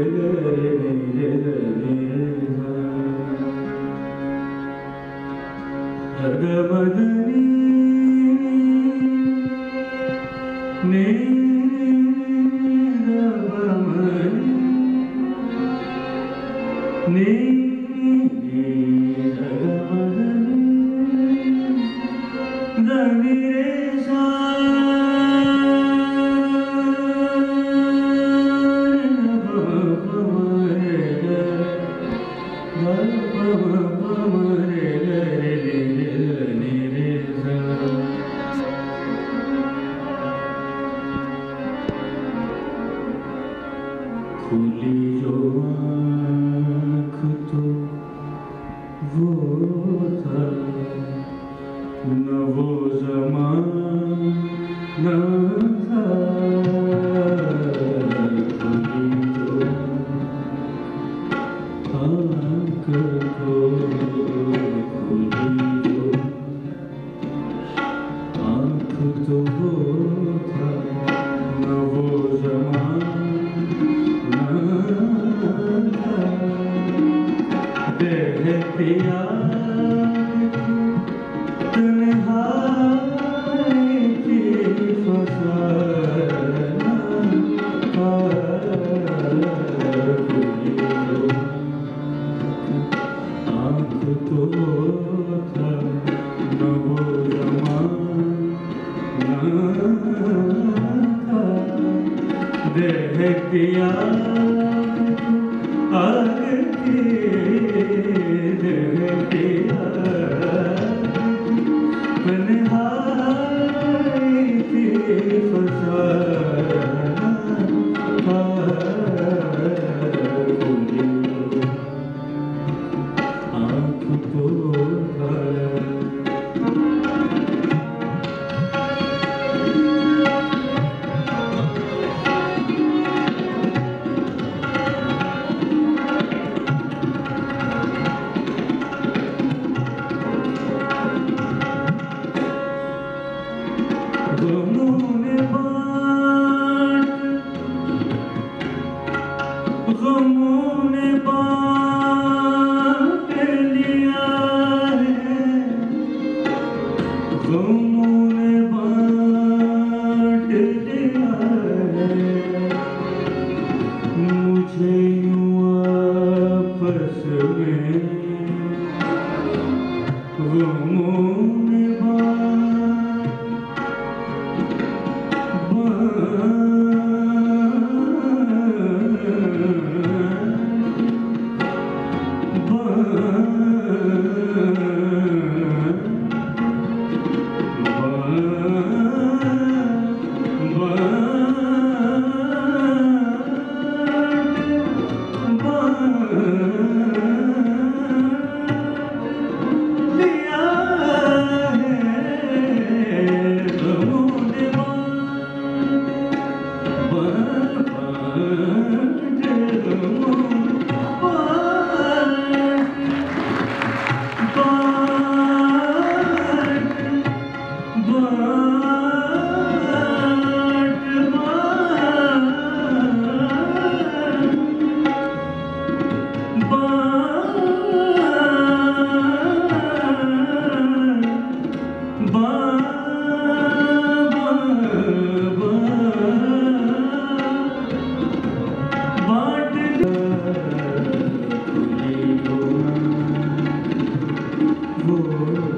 खुली जो आँख तो वो था न वो ज़माना था। खुली जो आँख को खुली जो आँख तो वो था न वो ज़माना पिया तन्हाई की फसाना आँख तो था न वो ज़माना था। देह पिया गमों ने बांट लिया है, गमों ने बांट लिया है। मुझे यूं आपस में गमों ने Oh